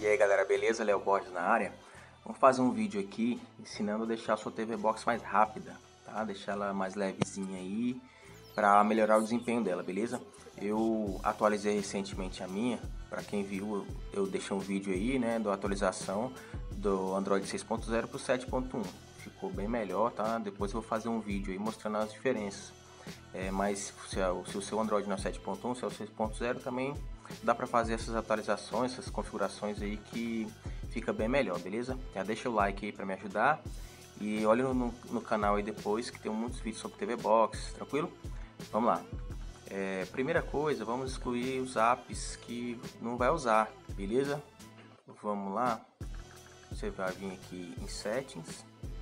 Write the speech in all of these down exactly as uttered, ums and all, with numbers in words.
E aí galera, beleza? Léo Borges na área. Vamos fazer um vídeo aqui ensinando a deixar a sua T V Box mais rápida, tá? Deixar ela mais levezinha aí para melhorar o desempenho dela, beleza? Eu atualizei recentemente a minha, para quem viu, eu deixei um vídeo aí, né, da atualização do Android seis ponto zero para o sete ponto um. Ficou bem melhor, tá? Depois eu vou fazer um vídeo aí mostrando as diferenças. É, mas se, se o seu Android não é sete ponto um, se é o seis ponto zero, também dá para fazer essas atualizações, essas configurações aí que fica bem melhor, beleza? Já deixa o like aí para me ajudar e olha no, no canal aí depois que tem muitos vídeos sobre T V Box, tranquilo? Vamos lá. É, primeira coisa, vamos excluir os apps que não vai usar, beleza? Vamos lá. Você vai vir aqui em Settings,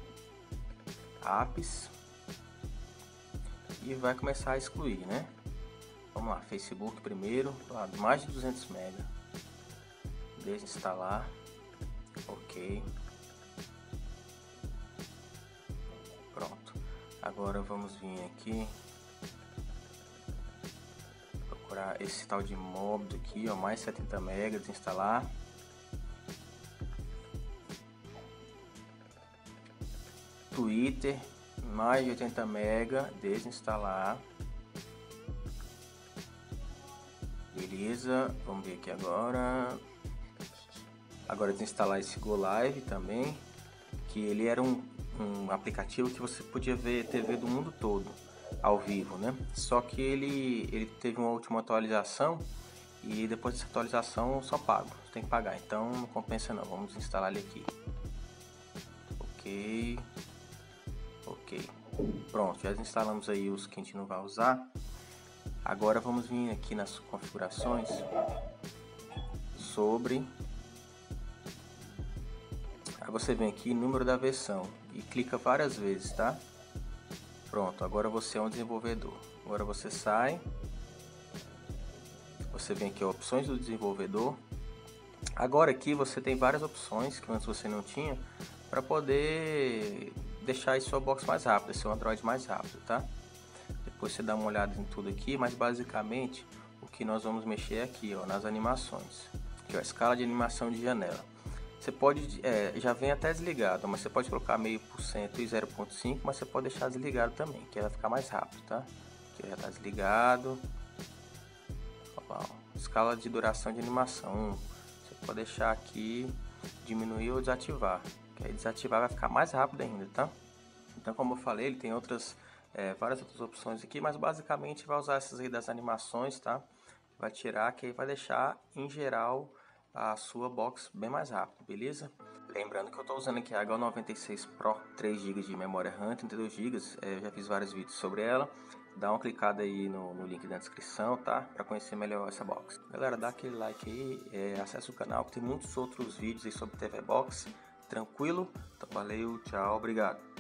Apps e vai começar a excluir, né? Vamos lá, Facebook primeiro, mais de duzentos mega, desinstalar, ok, pronto. Agora vamos vir aqui, procurar esse tal de Mob aqui, ó, mais setenta mega, desinstalar. Twitter, mais de oitenta mega, desinstalar. Beleza, vamos ver aqui agora. Agora desinstalar esse Go Live também, que ele era um, um aplicativo que você podia ver T V do mundo todo ao vivo, né? Só que ele, ele teve uma última atualização e depois dessa atualização só pago, você tem que pagar, então não compensa não. Vamos instalar ele aqui. Ok, ok, pronto, já instalamos aí os que a gente não vai usar. Agora vamos vir aqui nas configurações sobre, aí você vem aqui número da versão e clica várias vezes, tá? Pronto, agora você é um desenvolvedor. Agora você sai, você vem aqui opções do desenvolvedor. Agora aqui você tem várias opções que antes você não tinha para poder deixar a sua box mais rápida, seu Android mais rápido, tá? Depois você dá uma olhada em tudo aqui, mas basicamente o que nós vamos mexer é aqui, ó, nas animações. Aqui, ó, escala de animação de janela. Você pode, é, já vem até desligado, mas você pode colocar meio por cento e zero ponto cinco, mas você pode deixar desligado também, que vai ficar mais rápido, tá? Aqui já está desligado. Ó, escala de duração de animação, você pode deixar aqui diminuir ou desativar, que aí desativar vai ficar mais rápido ainda, tá? Então, como eu falei, ele tem outras É, várias outras opções aqui, mas basicamente vai usar essas aí das animações, tá? Vai tirar, que aí vai deixar em geral a sua box bem mais rápido, beleza? Lembrando que eu estou usando aqui a H noventa e seis Pro, três gigas de memória RAM, trinta e dois gigas, é, eu já fiz vários vídeos sobre ela. Dá uma clicada aí no, no link da descrição, tá? Para conhecer melhor essa box. Galera, dá aquele like aí, é, acessa o canal que tem muitos outros vídeos aí sobre T V Box, tranquilo? Então valeu, tchau, obrigado.